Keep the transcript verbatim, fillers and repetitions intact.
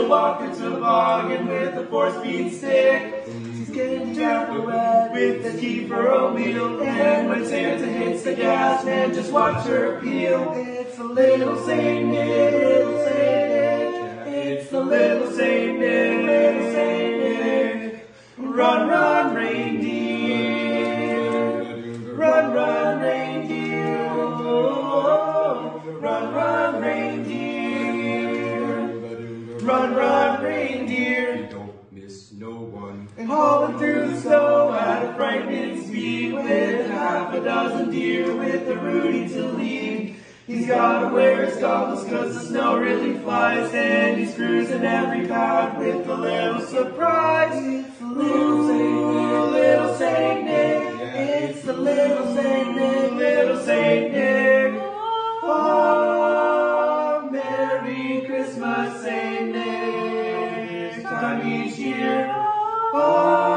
she'll walk into the toboggan with a four-speed stick. She's getting down with the key for a wheel, and when Santa hits the gas, man, just watch her peel. It's a little Saint Nick, little Saint Nick. It's the little Saint Nick, little Saint Nick. Run, run, reindeer. Run, run, reindeer. Oh, run, run, reindeer. Run, run, reindeer. Don't miss no one. And hauling through the snow at a frightening speed with half a dozen deer with a Rudy to lead. He's gotta wear his goggles cause the snow really flies, and he's cruising every path with a little surprise. It's the little Saint Nick, little Saint Nick. It's the little Saint Nick, little Saint Nick. Oh, Merry Christmas, Saint Nick. Time each year. Oh,